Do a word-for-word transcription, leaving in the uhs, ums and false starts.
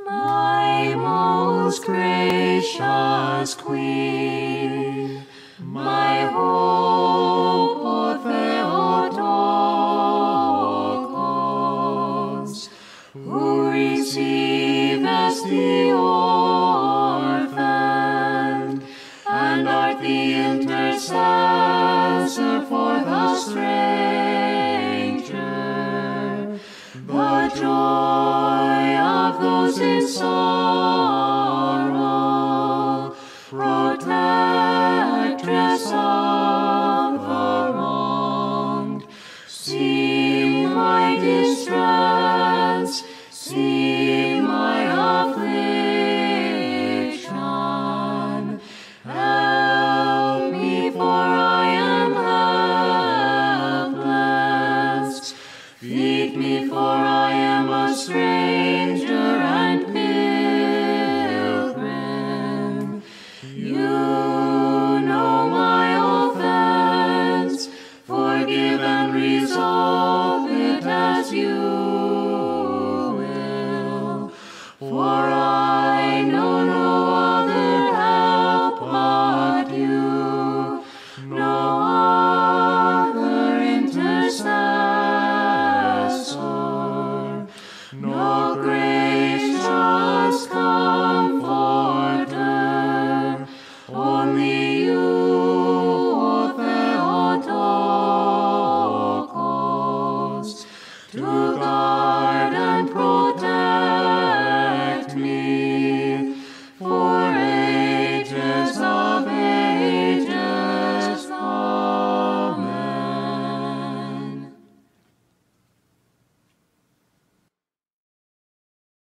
My most gracious Queen, my hope, O Theotokos, who receivest the orphan, and art the intercessor for the stranger, the joy of those in sorrow, protectress of the wronged, see my distress, see my affliction, help me, for I am helpless, feed me, for I am a stranger and pilgrim. You know my offense, forgive and resolve it as you will, for I know no other help but you, no other intercessor, no gracious comforter, only you, O Theotokos, to guard and protect